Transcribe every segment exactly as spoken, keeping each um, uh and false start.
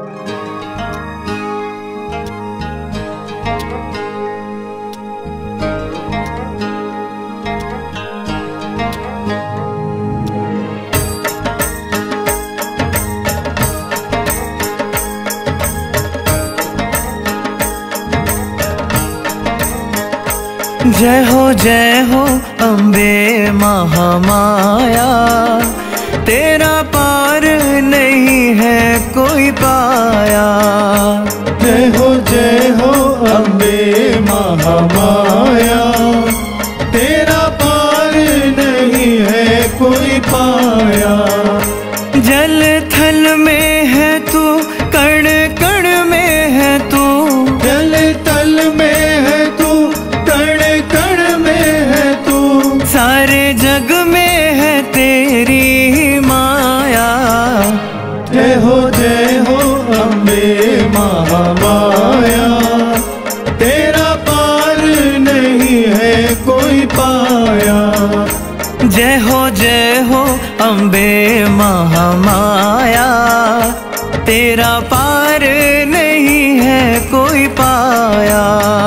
जय हो जय हो अम्बे महामाया, तेरा पार नहीं है कोई पाया। जय हो जय हो अम्बे महामाया, तेरा पार नहीं है कोई पाया। जल थल में है तू, कण कण में है तू, जल तल में है तू, कण कण में है तू, सारे जग में है तेरी माया। जय हो जय हो अम्बे महामाया, तेरा पार नहीं है कोई पाया। जय हो जय हो अम्बे महामाया, तेरा पार नहीं है कोई पाया।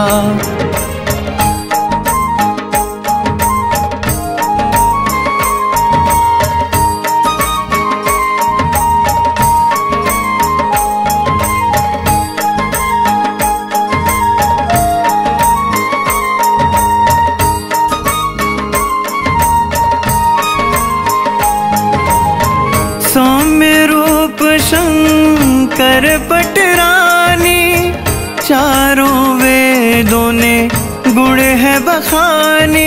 सौम्य रूप शंकर पटरानी, चारों वेदों ने गुण है बखानी।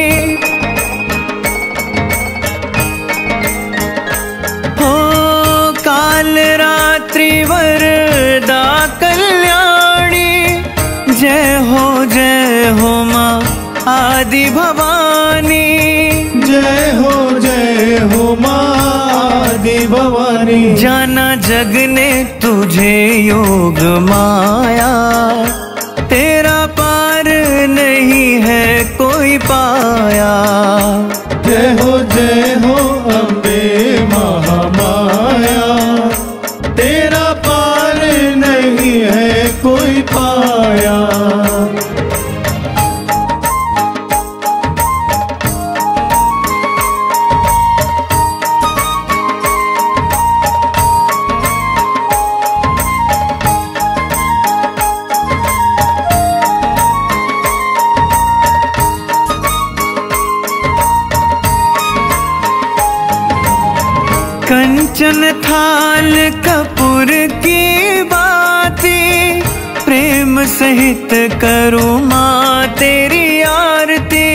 हो काल रात्रि वरदा कल्याणी, जय हो जय हो माँ आदि भवानी। जय हो जय हो माँ आदि भवानी। जाना जग ने तुझे योग माया, तेरा पार नहीं है कोई पाया। जय हो जय हो अम्बे महामाया, तेरा पार नहीं है कोई पाया। कंचन थाल कपूर की बाती, प्रेम सहित करूँ माँ तेरी आरती।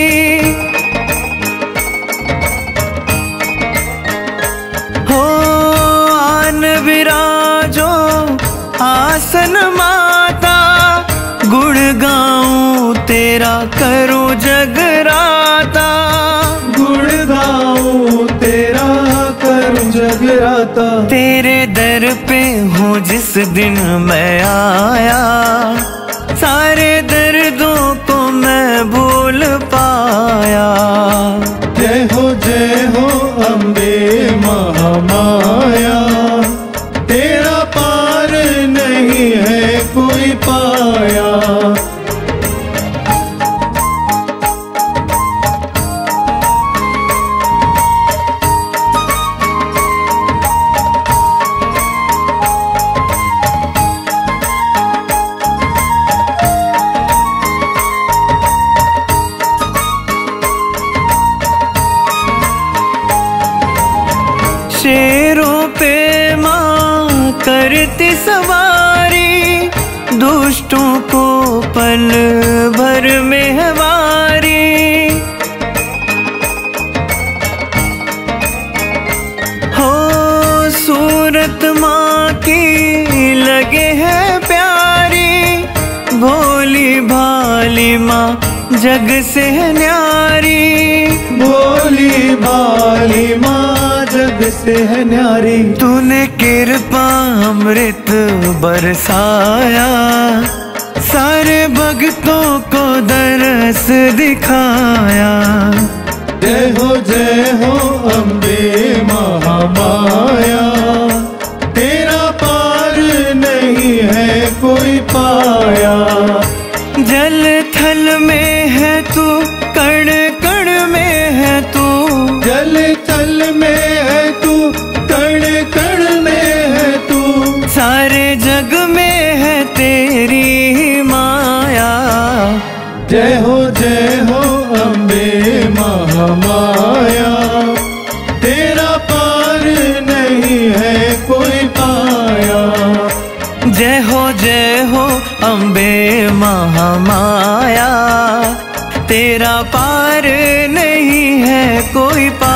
हो आन विराजो आसन माता, गुण गाऊं तेरा करूँ जगराता। गुण गाऊं तेरा करूं जगराता। तेरे दर पे हूँ जिस दिन मैं आया, सारे दर्दों को मैं भूल पाया। जय हो जय हो अम्बे महामाया, तेरा पार नहीं है कोई पाया। शेरों पे माँ करती सवारी, दुष्टों को पल भर में है वारी। हो सूरत माँ की लगे है प्यारी, भोली भाली माँ जग से है न्यारी। भोली भाली माँ जग से है न्यारी। तूने कृपा अमृत बरसाया, सारे भक्तों को दरस दिखाया। जय हो जय हो अम्बे महामाया, तेरा पार नहीं में है तू, कण कण में है तू। सारे जग में है तेरी ही माया। जय हो जय हो अम्बे महामाया, तेरा पार नहीं है कोई पाया। जय हो जय हो अम्बे महामाया, तेरा पार नहीं है कोई पाया।